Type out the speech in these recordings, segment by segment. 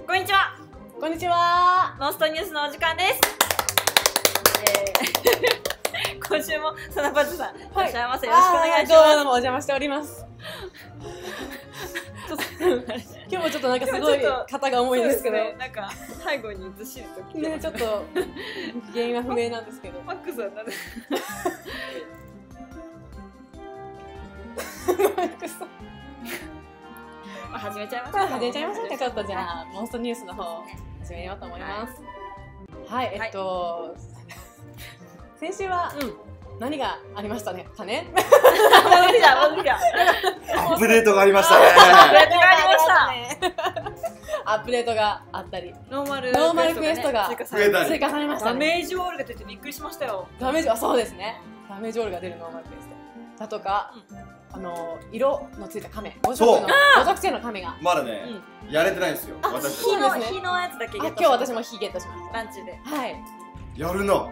こんにちは。 こんにちは。 ノンストニュースのお時間です。今週もサナパズさん、いらっしゃいませ。よろしくお願いします。 どうもお邪魔しております。今日もちょっとなんかすごい肩が重いんですけど、 なんか背後にずっしりときてね、ちょっと原因は不明なんですけど。 マックスはなぜ？始めちゃいましょう。 始めちゃいましょうか。ちょっとじゃあモンストニュースの方始めようと思います。はい、先週は何がありましたねかね。 アップデートがありましたね。 アップデートがあったり、 ノーマルクエストが追加されました。 ダメージオールが出てびっくりしましたよ。 ダメージ、そうですね。ダメージオールが出るノーマルクエストだとか、色のついた亀、5色の亀がまだね、やれてないんですよ。私火のやつだけゲット。 今日私も火ゲットしました。 ランチで。 はい。 やるな。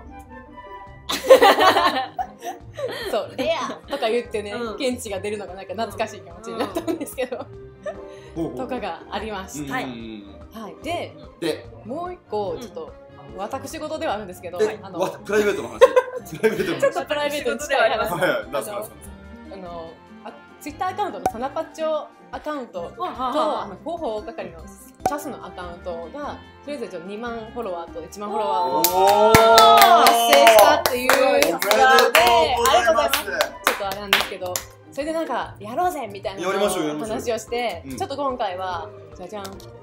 そうレアとか言ってね、現地が出るのがなんか懐かしい気持ちになったんですけど、とかがありました。はい。でもう一個ちょっと私事ではあるんですけど、 プライベートの話。 ちょっとプライベートに近い話。ツイッターアカウントのサナパッチョアカウントと広報係のチャスのアカウントがそれぞれ2万フォロワーと1万フォロワーを達成したっていうことで、ありがとうございます。ちょっとあれなんですけど、それでなんかやろうぜみたいな話をして、ちょっと今回はじゃじゃん、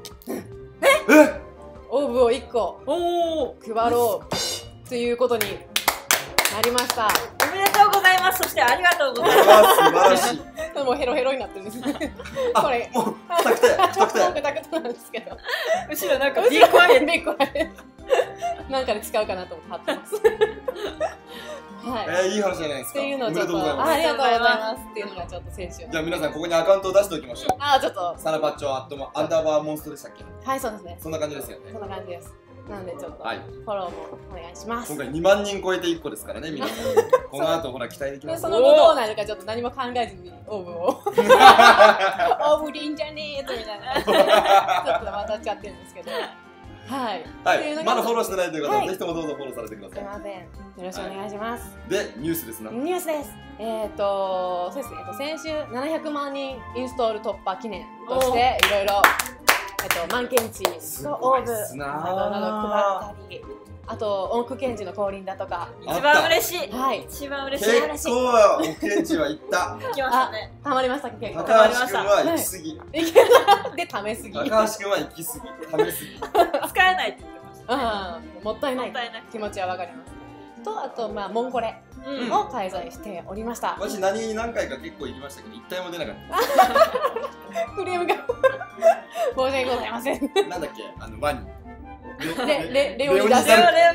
オーブを1個配ろうということになりました。 おめでとうございます。そしてありがとうございます。 素晴らしい。 もうヘロヘロになってるんですね。これもうくたくたなんですけど、 後ろなんかビッグアイなんかで使うかなと思って貼ってます。 はい。いい話じゃないですか。 っていうのをちょっとありがとうございますっていうのがちょっと先週。 じゃあ皆さんここにアカウントを出しておきましょう。 ちょっとサナパッチョアンダーバーモンストでしたっけ？ はい、そうですね。 そんな感じですよね。 そんな感じです。なのでちょっとフォローもお願いします。 今回2万人超えて1個ですからね、皆さん。この後ほら期待できます。 その後どうなるかちょっと何も考えずにオーブをオーブでいいんじゃねえとみたいなちょっと渡っちゃってるんですけど、はい。 まだフォローしてないという方はぜひともどうぞフォローされてください。 すみません。よろしくお願いします。 でニュースですな。 ニュースです。そうですね。先週700万人インストール突破記念としていろいろ満検知とオーブなど配ったり、あと音符検知の降臨だとか、 一番嬉しい。 はい。 一番嬉しい。 結構音検知は行った。 行きましたね。 たまりました結構。 高橋君は行き過ぎ。 でためすぎ。 高橋君は行き過ぎ。ためすぎ。 使えないって言ってました。 もったいない気持ちはわかります。とあとモンコレを開催しておりました。 私何回か結構行きましたけど一体も出なかった。 クレームが申し訳ございません。 なんだっけワニ。 レオニダル。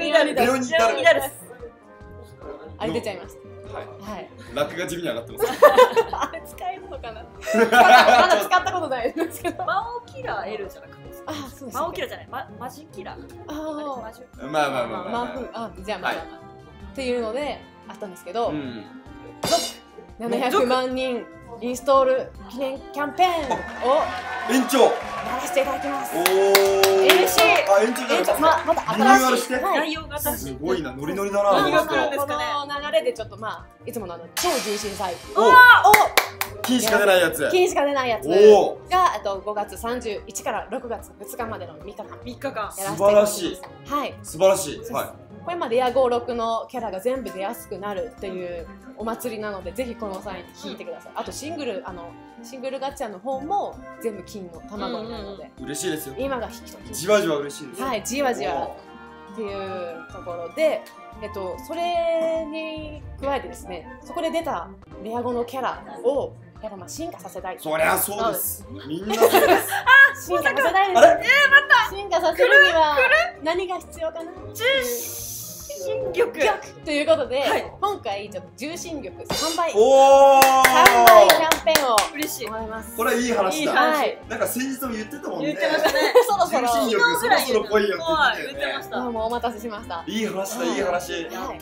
あれ出ちゃいました。 はい。ラックが地味に上がってます。 あれ使えるのかな。まだ使ったことないですけど。 魔王キラー L じゃなくて。 そうです。 魔王キラーじゃない。マジキラー。 まあ。 じゃあっていうのであったんですけど、700万人インストール記念キャンペーンを延長やらせていただきます。 嬉しい。 延長じゃないですか。 また新しい内容が新しい。 すごいな、ノリノリだな。 何が来るんですかね。 この流れでちょっといつもの超重心祭を金しか出ないやつが5 月31から6月2日までの3日間やらせていただきます。 素晴らしい。 はい。 素晴らしい。 これレア56のキャラが全部出やすくなるっていうお祭りなので、ぜひこの際に引いてください。あとシングルガチャの方も全部金の卵になるので嬉しいですよ。 今が引きとじわじわ嬉しいです。 はい、じわじわっていうところで、それに加えてですね、そこで出たレア5のキャラをやっぱ進化させたい。 そりゃそうです。みんなそうです。 進化させたいです。進化させるには何が必要かな。 重心玉ということで、今回ちょっと重心玉3倍キャンペーンを嬉しい。 思います。 これはいい話だ。なんか先日も言ってたもんね。 言ってましたね。 そろそろ重心玉そろそろ来いよって言ってました。 もうお待たせしました。 いい話だ、いい話。 やった。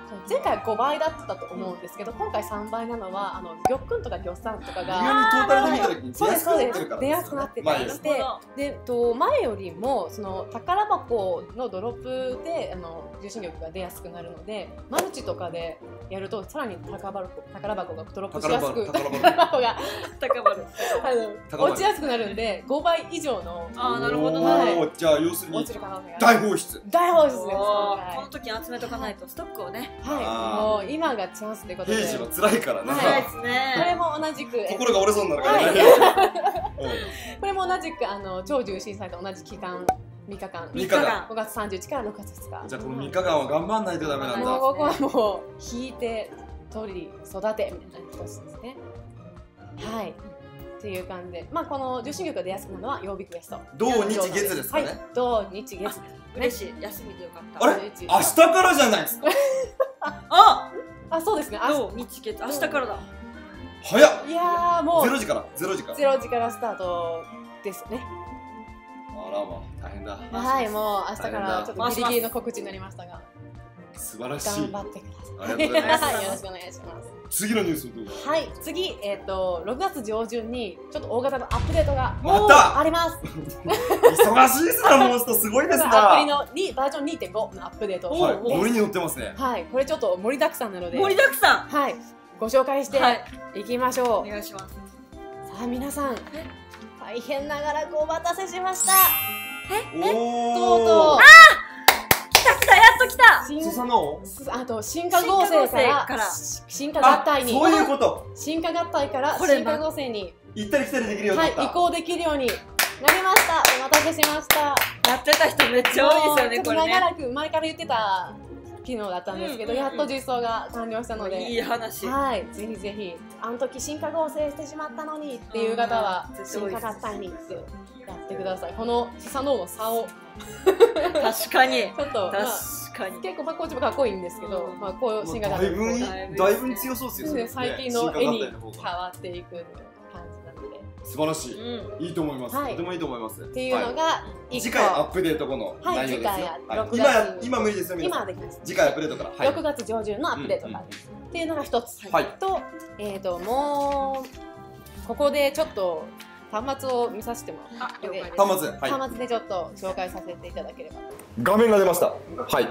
前回は5倍だったと思うんですけど、今回3倍なのは玉君とか魚さんとか意が外にトータルで見た時にそうですそうです出出やすくなってたりしてで前よりもその宝箱のドロップで重心力が出やすくなるので、マルチとかでやるとさらに宝箱がドロップしやすく宝箱が落ちやすくなるんで5倍以上のなるほどね。じゃあ要するに大放出です。 この時に集めとかないとストックをね。 はい、もう今がチャンスということで。 平時は辛いからね。 辛いですね。 これも同じく心が折れそうになるからね。 これも同じく超重心祭と同じ期間3日間5月31日から6月2日。 じゃあこの3日間は頑張んないとダメなんだ。 もうここはもう引いて取り育てみたいな一つですね。はい。っていう感じで、まあこの重心力が出やすくなるのは曜日クエスト。 土日月ですかね。 はい。土日月。 嬉しい。休みでよかった。 あれ？明日からじゃないですか。 あ、そうですね。 土日月明日からだ。 早っ。 いやーもう 0時から 0時からスタートですね。 あらまあ大変だ。 はい、もう明日からちょっとギリギリの告知になりましたが、 素晴らしい。 頑張ってください。 ありがとうございます。 よろしくお願いします。 次のニュースをどうぞ。 はい、次6月上旬にちょっと大型のアップデートがあります。 忙しいですな、モンストすごいですな。 アプリのバージョン 2.5 のアップデート。 はい、ノリに乗ってますね。 はい、これちょっと盛りだくさんなので。 盛りだくさん。 はい、ご紹介していきましょう。 お願いします。 さあ皆さん、大変ながらお待たせしました。とうとう。 来たやっと来た。 あと進化合成から進化合体に。 そういうこと。 進化合体から進化合成に行ったり来たりできるようになった。 移行できるようになりました。お待たせしました。 やってた人めっちゃ多いですよね。 ちょっと長らく前から言ってた機能だったんですけど、やっと実装が完了したので、 いい話。 はい、ぜひぜひあの時進化合成してしまったのにっていう方は進化合体にってやってください。このスサノオの差を確かにちょっと確かに結構こっちもかっこいいんですけど、まあこう進化合体だいぶ強そうですよね。 最近の絵に変わっていく感じなので素晴らしい、いいと思います。とてもいいと思います。 っていうのが次回アップデート後の内容ですよ。今無理ですよ。 今はできます。 次回アップデートから 6月上旬のアップデートからですっていうのが一つと、もうここでちょっと端末を見させてもらって、端末でちょっと紹介させていただければ。 画面が出ました。はい、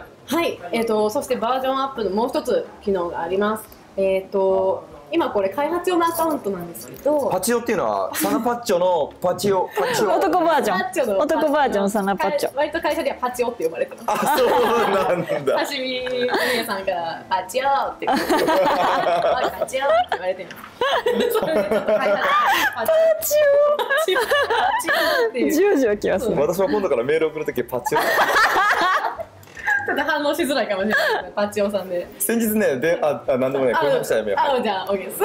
そしてバージョンアップのもう一つ機能があります。今これ開発用のアカウントなんですけど、 パチオっていうのはサナパッチョのパチオ男バージョン、男バージョンサナパッチョ。 割と会社ではパチオって呼ばれてます。 あ、そうなんだ。 刺身皆さんからパチオってパチオって言われてる。それでちょっと会社でパチオっていう。 じわじわきますね。 私も今度からメール送るときパチオ。 ちょっと反応しづらいかもしれないですね、パチオさんで。 先日ね、なんでもない、これしたらやめよう。 じゃあ、OK です。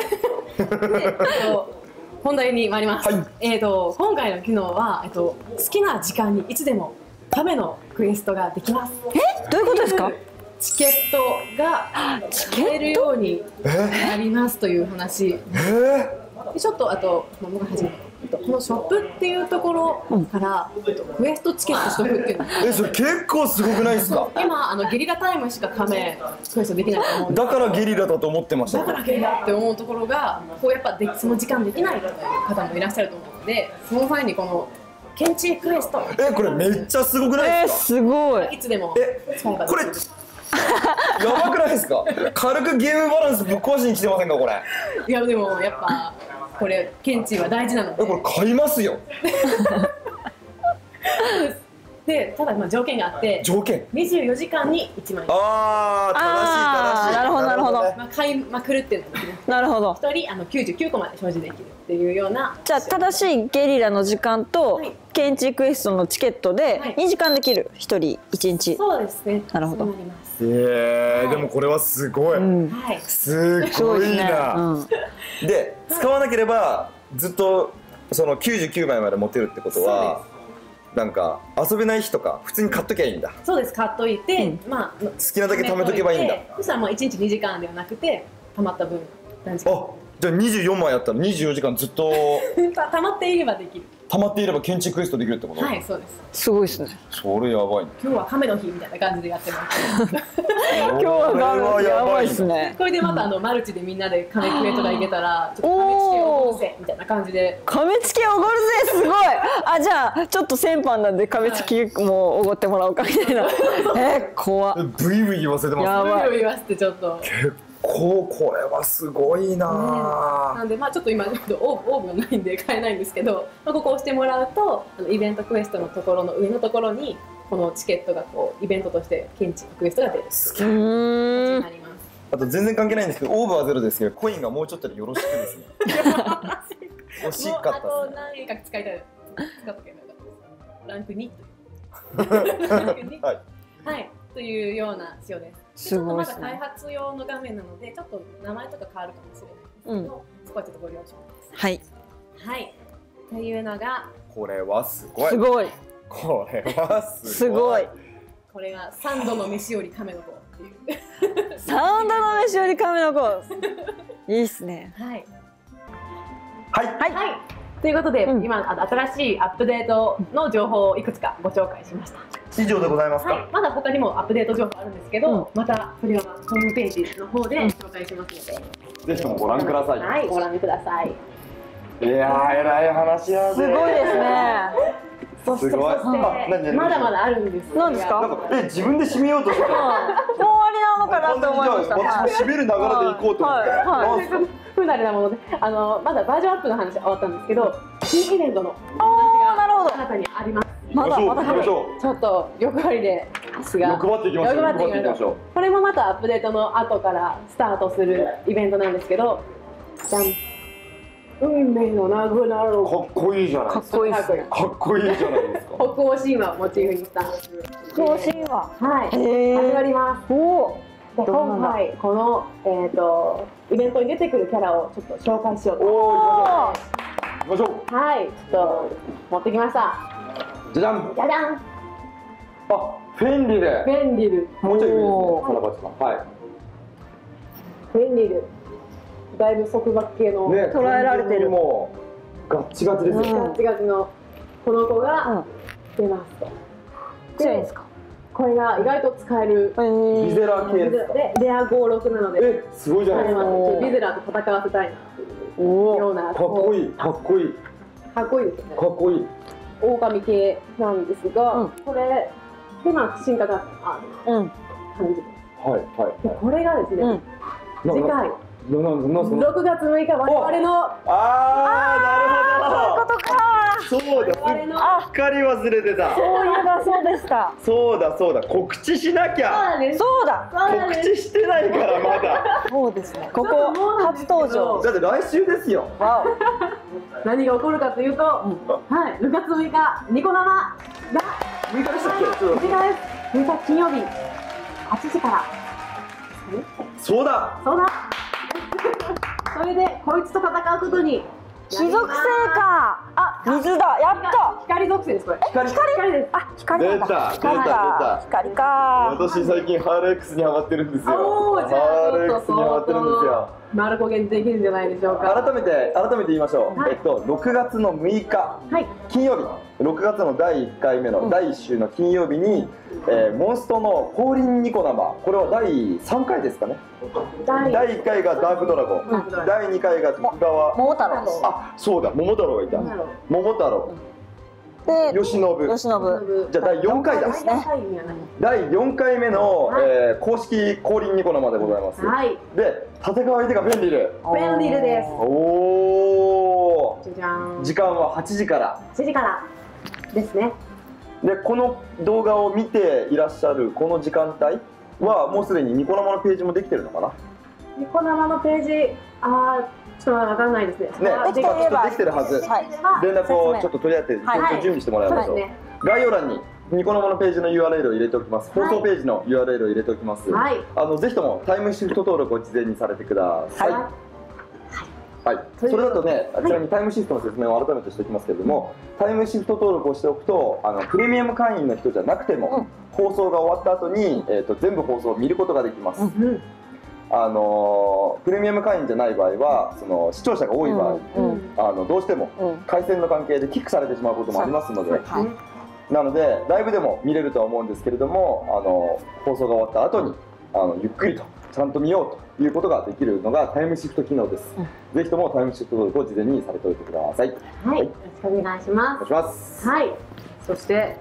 本題に参ります。今回の機能は、好きな時間にいつでもためのクエストができます。 どういうことですか？ チケットが買えるようになりますという話。ちょっとあと僕が始めこのショップっていうところからクエストチケット取得っていうのそれ結構すごくないですか？ 今ゲリラタイムしかクエストできないと思うんで、 だからゲリラだと思ってました。 だからゲリラって思うところがこうやっぱその時間できないという方もいらっしゃると思うので、その際にこのケンチクエストこれめっちゃすごくないですか？ すごい。 いつでも使えばこれやばくないですか？軽くゲームバランスぶっ壊しに来てませんかこれ？ いやでもやっぱこれケンチは大事なので。 これ買いますよ。 でただ条件があって、 条件 24時間に1万円。 正しい。 なるほどなるほど。 買いまくるっていうのができます。 なるほど。 1人99個まで所持できるっていうような。 じゃあ正しいゲリラの時間とケンチクエストのチケットで2時間できる、1人1日。 そうですね。 なるほど。 でもこれはすごい、すごいな。で使わなければずっとその99枚まで持てるってことは、なんか遊べない日とか普通に買っときゃいいんだ。 そうです、買っといて、好きなだけ貯めとけばいいんだ。 そしたらもう1日2時間ではなくて貯まった分何時間。 じゃあ24枚やったら24時間ずっと貯まっていればできる。 ハマっていれば建築クエストできるってこと？ はい、そうです。 すごいですね。 それやばいね。 今日は亀の日みたいな感じでやってます。 今日はやばいですね。 これでまたマルチでみんなで亀クエとか行けたら、ちょっと亀つけおごるぜみたいな感じで。 亀つけおごるぜ、すごい。あ、じゃあちょっと先般なんで亀つきもおごってもらおうかみたいな。怖っ。 ブイブイ言わせてますね。 やばい。 ブイブイ言わせてちょっと。 これはすごいなぁ。 なんでちょっと今オーブがないんで買えないんですけど、ここを押してもらうとイベントクエストのところの上のところにこのチケットがこうイベントとして建築クエストが出る形になります。 あと全然関係ないんですけど、オーブはゼロですけどコインがもうちょっとでよろしくですね。惜しかったですね。 あと何円か使いたい。使っとけばよかったです。ランク2はい、というような仕様です。ちょっとまだ開発用の画面なので、ちょっと名前とか変わるかもしれないですけど、そこはちょっとご了承ください。 はい。 はい。というのが、 これはすごい。 すごい。 これはすごい。 これが3度の飯より亀の子っていう。 3度の飯より亀の子。いいっすね。 はい。 はい。 はい。ということで、今新しいアップデートの情報をいくつかご紹介しました。 以上でございますか。 はい、まだ他にもアップデート情報あるんですけど、またそれはホームページの方で紹介しますので、ぜひともご覧ください。 はい、ご覧ください。 いやー、えらい話やすごいですね。 そしてまだまだあるんです。 何ですか？ 自分で締めようとしてた。 もう終わりなのかなと思いました。 私も締める流れで行こうと思って。 不慣れなもので、まだバージョンアップの話は終わったんですけど、新イベントのお話が新たにあります。 まだちょっと欲張りでですが、 欲張っていきましょう。 これもまたアップデートの後からスタートするイベントなんですけど、じゃん。運命のなくなる。 かっこいいじゃないですか。かっこいいじゃないですか。 北欧神話をモチーフにした。 北欧神話。 はい。始まります。今回このイベントに出てくるキャラをちょっと紹介しようと。 行きましょう。 はい。ちょっと持ってきました。 じゃじゃん。 じゃじゃん。 あ、フェンリル。 フェンリル。 もうちょい上ですね。サラバチさん。はい。 フェンリル。だいぶ束縛系の捉えられてる。 もうガッチガチですよ。 ガッチガチのこの子が出ますと。 強いですか？ これが意外と使えるビゼラ系ですか？ レア56なので、 すごいじゃないですか。 ビゼラと戦わせたいなというような。 かっこいい、かっこいい。 かっこいいですよね。 かっこいい。 狼系なんですが、これで進化がある感じです。 はいはい。 これがですね、次回。6月6日、我々の。 なるほど。 そういうことか。 そうだ。すっかり忘れてた。 そういえばそうでした。 そうだそうだ。告知しなきゃ。 そうだ。 告知してないからまだ。 そうですね。ここ初登場。 だって来週ですよ。 何が起こるかというと、はい、6月6日ニコ生が 6日でしたっけ？ 6日金曜日8時から。 そうだ。 そうだ。それでこいつと戦うことに火属性か。あ、水だ。やった。 光属性ですこれ。光です。 あ、光なんだ。 出た。 光か。 私最近ハーレー X にハマってるんですよ。 ハーレー X にハマってるんですよ。 丸焦げにできるんじゃないでしょうか。 改めて言いましょう。6月の6日金曜日、6月の第1回目の第1週の金曜日にモンストの降臨ニコ生、これは第3回ですかね。第1回がダークドラゴン、第2回が徳川桃太郎。 あ、そうだ、桃太郎がいた。桃太郎で慶喜。じゃあ第4回だ。第4回目の公式降臨ニコ生でございます。で、戦う相手がフェンリル。 フェンリルです。 おお。時間は8時から。 8時からですね。 で、この動画を見ていらっしゃるこの時間帯はもうすでにニコ生のページもできてるのかな。 ニコ生のページ、ちょっとわかんないですね。 できてるはず。連絡をちょっと取り合って準備してもらいましょう。概要欄にニコ生のページの URL を入れておきます。放送ページの URL を入れておきます。ぜひともタイムシフト登録を事前にされてください。はい、それだとね、ちなみにタイムシフトの説明を改めてしておきますけれども、タイムシフト登録をしておくとプレミアム会員の人じゃなくても、放送が終わった後に全部放送を見ることができます。 プレミアム会員じゃない場合はその視聴者が多い場合、どうしても回線の関係でキックされてしまうこともありますので、なのでライブでも見れるとは思うんですけれども、放送が終わった後にゆっくりとちゃんと見ようということができるのがタイムシフト機能です。ぜひともタイムシフト登録を事前にされておいてください。 はい、よろしくお願いします。 お願いします。 はい。そして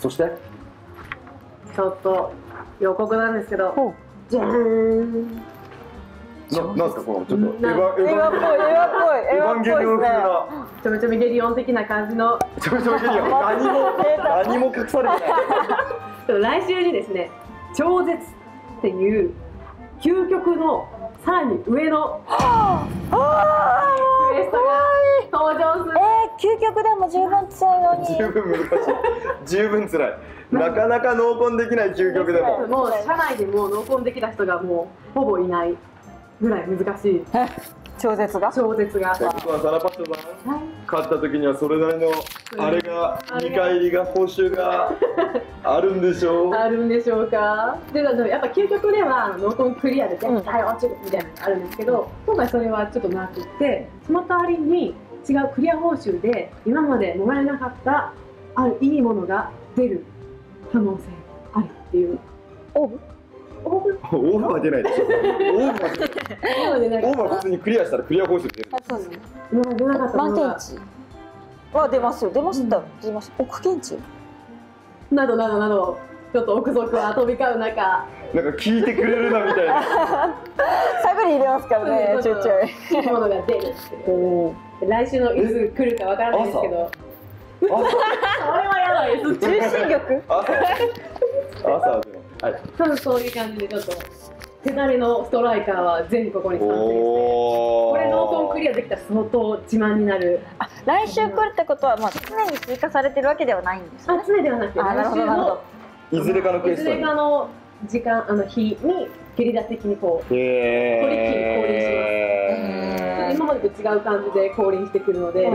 ちょっと予告なんですけど、じゃーん。 なんすかこのちょっとエヴァっぽいエヴァっぽいですね。 ちょめちょめゲリオン的な感じの。 ちょめちょめゲリオン。何も隠されてない。 来週にですね、超絶っていう究極のさらに上のクエストが登場する。 究極でも十分強いのに。 十分難しい。十分辛い。なかなか濃厚できない究極でも。 もう社内でも濃厚できた人がもうほぼいないぐらい難しい。 超絶が。 サラパッチョさん、勝った時にはそれなりのあれが見返りが報酬があるんでしょう。 あるんでしょうか。でやっぱ究極では濃厚クリアで絶対落ちるみたいなのがあるんですけど、今回それはちょっとなくて、その代わりに違うクリア報酬で今までもらえなかったあるいいものが出る可能性あるっていう。オーブは出ないでしょ。オーブは普通にクリアしたらクリア報酬出る。 そうですね。今まで出なかったものが満点値は出ますよ。出ました。出ました。億検値などなどなど、ちょっと憶測は飛び交う中、 なんか聞いてくれるなみたいな。 探り入れますからね。ちょいちょい。 いいものが出るっていう。来週のいつ来るかわからないですけど。それはやばいです。 重心力。 朝はい、 多分そういう感じでちょっと手慣れのストライカーはぜひここに参戦して、これ濃厚クリアできたら相当自慢になる。 来週来るってことは、まあ常に追加されてるわけではないんですね。 常ではなくて、来週のいずれかのクエストに、 いずれかの時間日にゲリラ的にこうトリッキーに降臨します。今までと違う感じで降臨してくるので、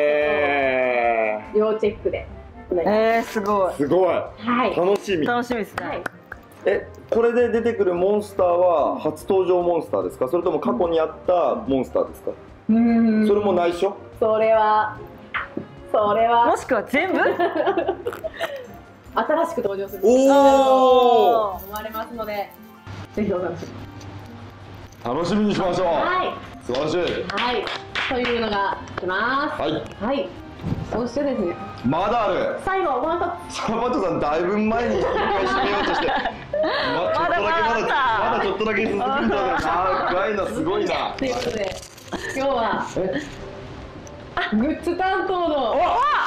要チェックで。 すごい。 すごい。楽しみ。 楽しみですね。 これで出てくるモンスターは初登場モンスターですか、それとも過去にあったモンスターですか。それも内緒。 それはもしくは全部新しく登場すると思われますので、ぜひお楽しみ。 楽しみにしましょう。 はい、 素晴らしい。 はい、というのが来ます。はい、そしてですね、 まだある。 最後、もう一つ。 サラパッチョさん、だいぶ前に一回締めようとして、まだちょっとだけ進んだので、長いな、すごいな。 ということで、今日はグッズ担当のもっとグ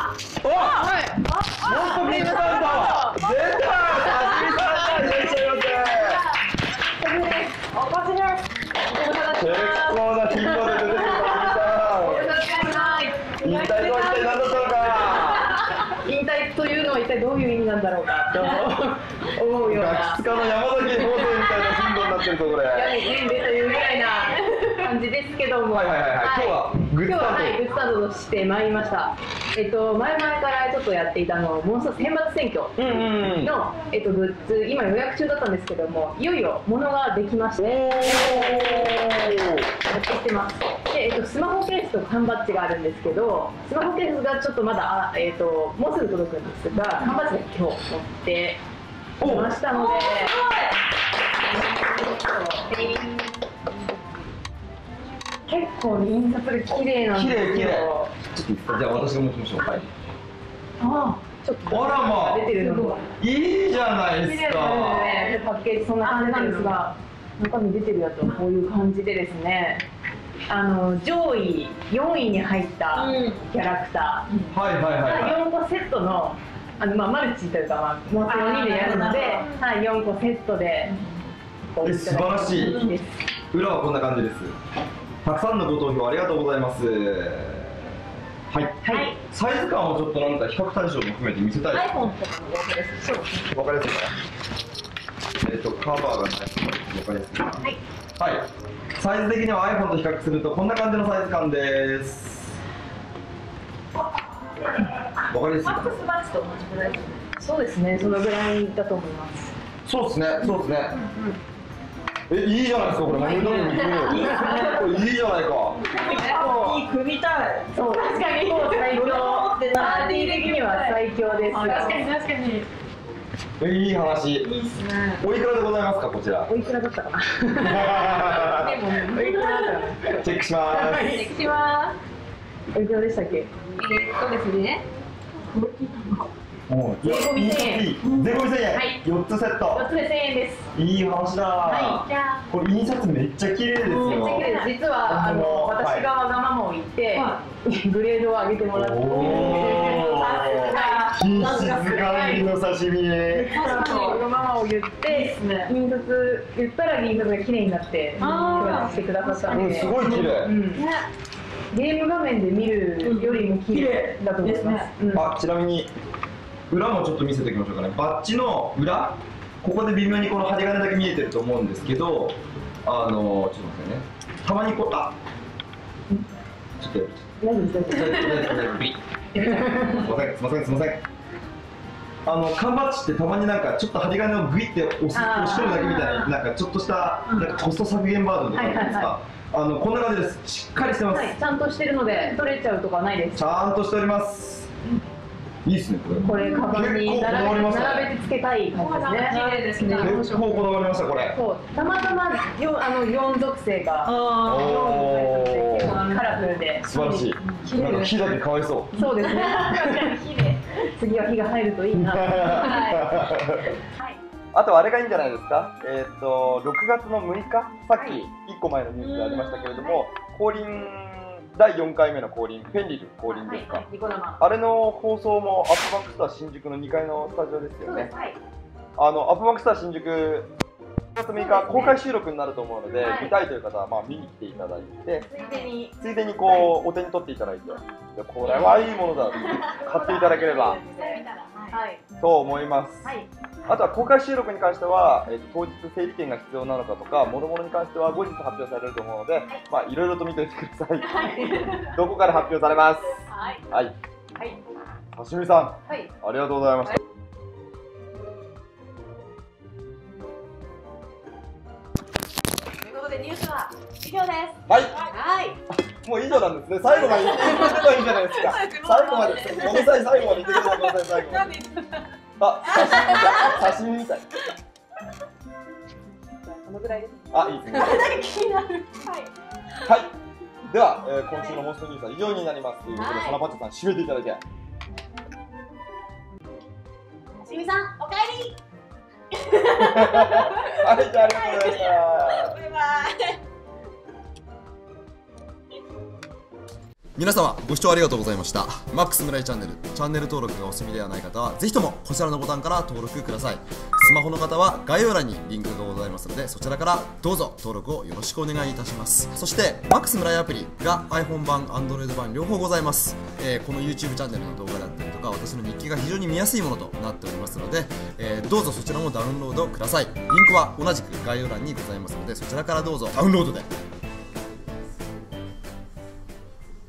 ッズ担当出た。さじみさん、いらっしゃいませ。 お越しです。 結構な頻度で出てくるさじみさん。引退とは一体何だったのか。 引退というのは一体どういう意味なんだろうかと思うような。 ガキ使の山崎坊主みたいな頻度になってるぞこれ。 年齢というぐらいな感じですけども。今日はグッズ担当としてまいりました。前々からちょっとやっていたモンスター選抜選挙のグッズ、今予約中だったんですけども、いよいよ物ができまして、やってます。で、スマホケースと缶バッジがあるんですけど、スマホケースがちょっとまだもうすぐ届くんですが、缶バッジが今日持ってきましたので。結構印刷で綺麗なんですよ。 じゃあ私が持ちましょう。はい。 ちょっとあらまあ出てるのがいいじゃないですか。 パッケージそんな感じなんですが、中身出てるやつはこういう感じでですね、上位4位に入ったキャラクターが4個セットのマルチというかもう4人でやるので、4個セットで素晴らしい。裏はこんな感じです。たくさんのご投票ありがとうございます。はい。サイズ感をちょっとなんか比較対象も含めて見せたい。 iPhone とかの動画です。そうですね。 わかりやすいかな。カバーがない。わかりやすいかな。はい。サイズ的には iPhone と比較するとこんな感じのサイズ感です。わかりやすいかな。 マックスバッジと同じぐらいですね。そうですね。そのぐらいだと思います。 そうですね。 いいじゃないですかこれ。これいいじゃないか。 いい組みたい。 そう確かにもう最強。パーティー的には最強です。確かに確かに。 いい話。 いいっすね。 おいくらでございますかこちら。 おいくらだったかな。でもおいくらだったかな。 チェックします。 チェックします。おいくらでしたっけ？ですね。 もう税込み1000円。税込み1000円。はい。4つセット。 4つで1000円です。 いい話だ。 はい。じゃあこれ印刷めっちゃ綺麗ですよ。 めっちゃ綺麗です。実は私がわがままを言ってグレードを上げてもらって。 品質管理の刺身。 わがままを言って印刷言ったら印刷が綺麗になって協力してくださったので。 すごい綺麗。 ゲーム画面で見るよりも綺麗だと思います。 あ、ちなみに裏もちょっと見せておきましょうかね。バッジの裏、ここで微妙にこの針金だけ見えてると思うんですけど、ちょっと待ってね。たまにこう、あ、ちょっとすいません。缶バッジってたまになんかちょっと針金をグイって押し込むだけみたいな、なんかちょっとしたなんかコスト削減バージョンとかあるんですか。こんな感じです。しっかりしてます。 ちゃんとしてるので取れちゃうとかないです。 ちゃんとしております。いいですねこれ。カバンに並べてつけたい感じですね。 結構こだわりましたこれ。 そうたまたま4属性がカラフルで素晴らしい。なんか火だけかわいそう。 そうですね。次は火が入るといいな。 あとあれがいいんじゃないですか。6月の6日、さっき1個前のニュースでありましたけれども、降臨第4回目の降臨、フェンリル降臨ですか。あれの放送もアップバンクスター新宿の2階のスタジオですよね。アップバンクスター新宿6月6日公開収録になると思うので、見たいという方はまあ見に来ていただいて、ついでにこうお手に取っていただいて、これはいいものだと買っていただければと思います。あとは公開収録に関しては、当日整理券が必要なのかとか、もろもろに関しては後日発表されると思うので、まあいろいろと見ておいてください。どこから発表されます。はい。刺身さん、ありがとうございました。 ということでニュースは以上です。 はい。もう以上なんですね。最後まで言ってくれればいいじゃないですか。最後まで、ごめんなさい、最後まで言ってくれればごめんなさい、最後まで。あ、刺身みたい。 このぐらいです。 あ、いいですね。はい。では、今週のモンストニュースは以上になります。ということで、サナパッチョさん、締めていただき。 刺身さん、おかえり。 はい、じゃあ、ありがとうございました。 バイバイ。 皆様ご視聴ありがとうございました。マックス村井チャンネル、チャンネル登録がお済みではない方はぜひともこちらのボタンから登録ください。スマホの方は概要欄にリンクがございますので、そちらからどうぞ登録をよろしくお願いいたします。そしてマックス村井アプリが iPhone 版、Android 版両方ございます。この YouTube チャンネルの動画だったりとか、私の日記が非常に見やすいものとなっておりますので、どうぞそちらもダウンロードください。リンクは同じく概要欄にございますので、そちらからどうぞダウンロードで